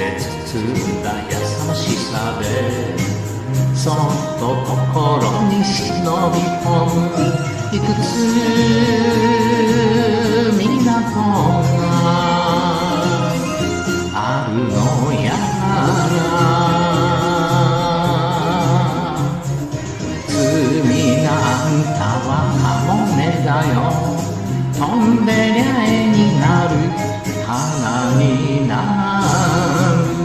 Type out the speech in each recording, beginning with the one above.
で包んだ優しさでそっと心に忍び込むいくつ港があるのやら罪なんかはカモメだよ飛んでりゃ絵になる花になる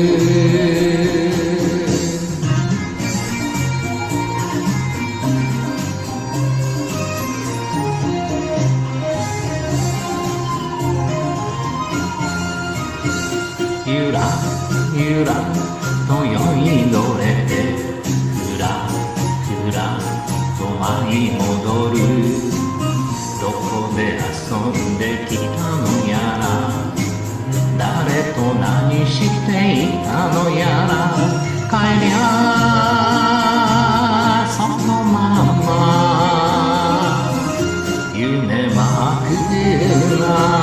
ゆらゆらと酔いどれてふらふらと舞い戻るどこで遊んできたのやら誰と何していたのやら帰りゃそのまま夢まく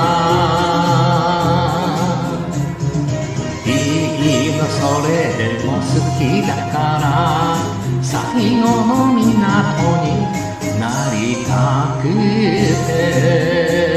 ないいのそれでも好きだから最後の港になりたくて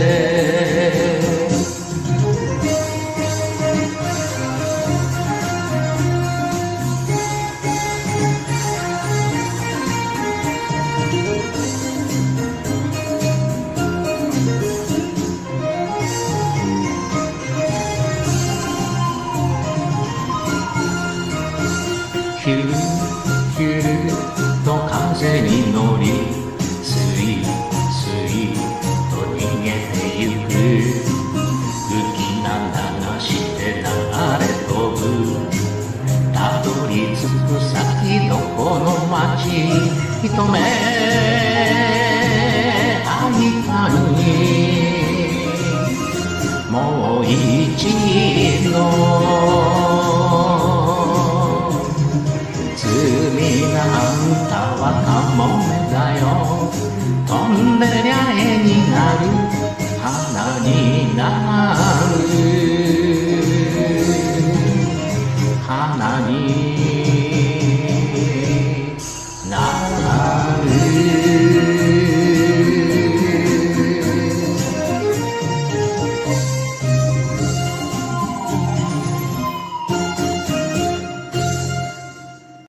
ヒュルヒュルと風に乗りスイスイと逃げてゆく浮き名流して流れ飛ぶたどり着く先どこの街一目会いたいもう一度罪なんたはカモメだよ飛んでりゃ絵になる花になる花に